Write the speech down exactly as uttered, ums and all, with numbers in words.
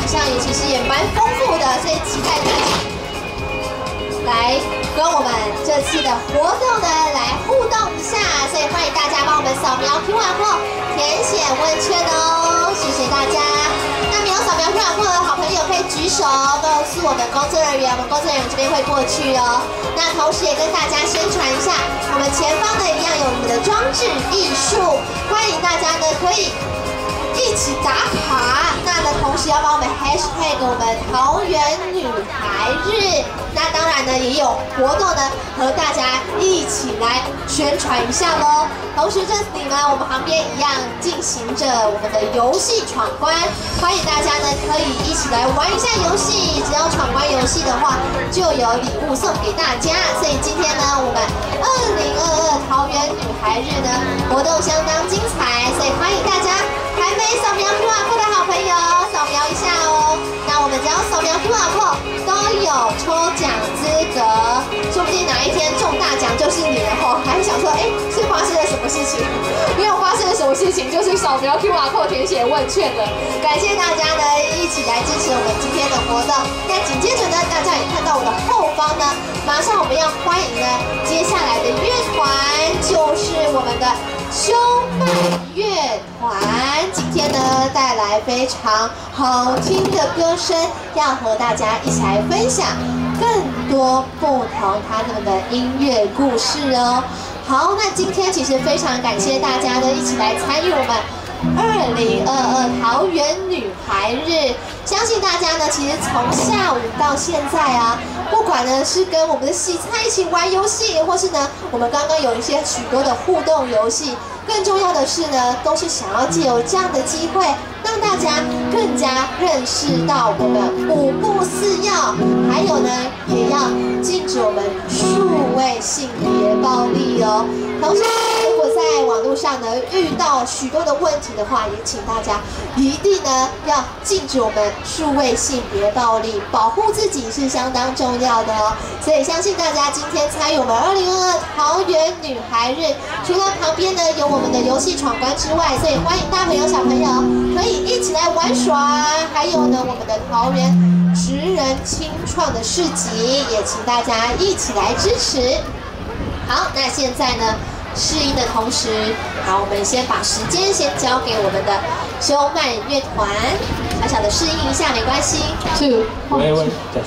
象也其实也蛮丰富的，所以期待大家来跟我们这次的活动呢来互动一下，所以欢迎大家帮我们扫描 Q R code 填写问卷哦，谢谢大家。那没有扫描 Q R code 的好朋友可以举手告诉我们工作人员，我们工作人员这边会过去哦。那同时也跟大家宣传一下，我们前方呢一样有我们的装置艺术，欢迎大家呢可以一起打卡。那呢同时要帮我们 hashtag 我们桃园女孩日。那当然呢，也有活动呢，和大家一起来宣传一下喽。同时这里呢，我们旁边一样进行着我们的游戏闯关，欢迎大家呢可以一起来玩一下游戏。只要闯关游戏的话，就有礼物送给大家。所以今天呢，我们二零二二桃园女孩日呢活动相当精彩，所以欢迎大家还没扫描 Q R code 的好朋友扫描一下哦。那我们只要扫描 Q R code 都有抽奖资格，说不定哪一天中大奖就是你了吼！还想说，哎，是发生了什么事情？没有发生了什么事情，就是扫描 Q R code 填写问卷了。感谢大家呢，一起来支持我们今天的活动。那紧接着呢，大家也看到我的后方呢，马上我们要欢迎呢接下来的乐团，就是我们的休曼乐团。今天呢带来非常好听的歌声，要和大家一起来分享更多不同他们的音乐故事哦。好，那今天其实非常感谢大家呢一起来参与我们二零二二桃园女孩日。相信大家呢，其实从下午到现在啊，不管呢是跟我们的喜菜一起玩游戏，或是呢我们刚刚有一些许多的互动游戏，更重要的是呢，都是想要借由这样的机会，让大家更加认识到我们五步四要，还有呢，也要禁止我们数位性别暴力哦。同时，如果在网络上呢遇到许多的问题的话，也请大家一定呢要禁止我们数位性别暴力，保护自己是相当重要的哦。所以相信大家今天参与我们二零二二桃园女孩日，除了旁边呢有我们的游戏闯关之外，所以欢迎大朋友小朋友可以一起来玩耍，还有呢我们的桃园职人青创的市集，也请大家一起来支持。好，那现在呢试音的同时，好，我们先把时间先交给我们的休曼乐团，小小的试音一下没关系。 是，喂喂。